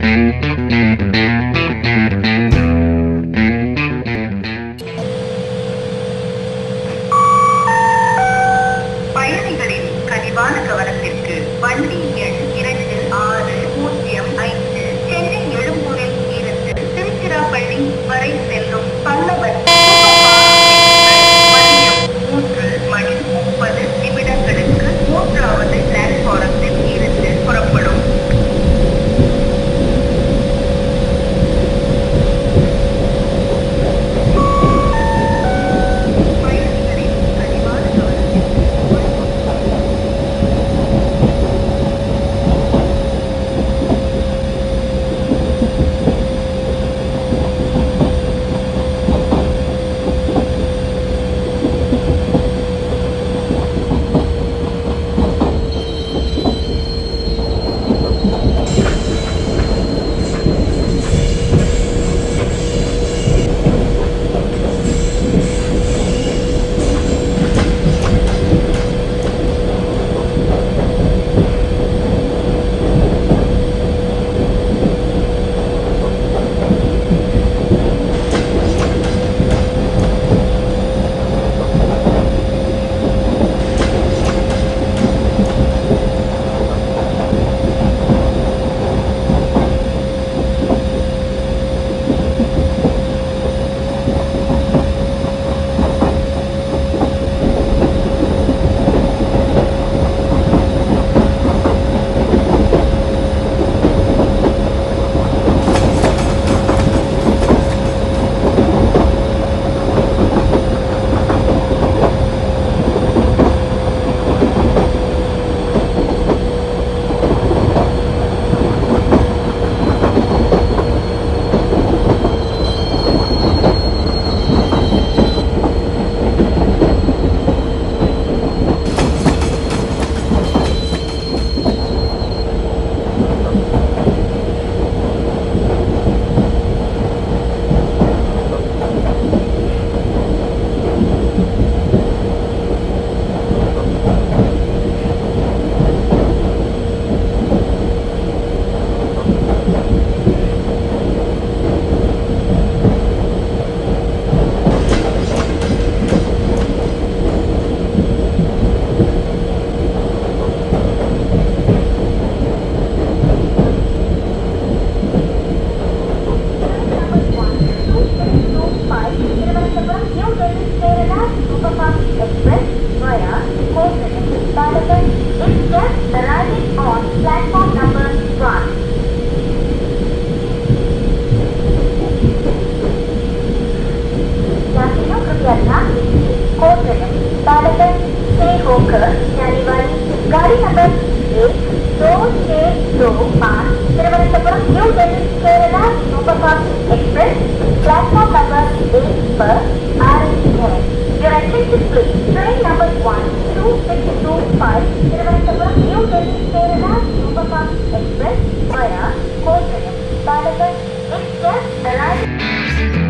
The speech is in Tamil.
பயணிகளின் கனிவான கவனத்திற்கு வண்டி எண் 2605 சென்னை எழும்பூரில் இருந்து திருச்சிராப்பள்ளி வரை செல்லும் பல்லவன் மதியம் 3:30 மூன்றாவது பிளாட்பாரத்தில் இருந்து புறப்படும். गाड़ी number 12625 Thiruvananthapuram New Delhi Kerala superfast express platform number 8 पर आ रही है. Your attention please. Train number 12625 Thiruvananthapuram New Delhi Kerala superfast express via Cockpit. Is just arriving.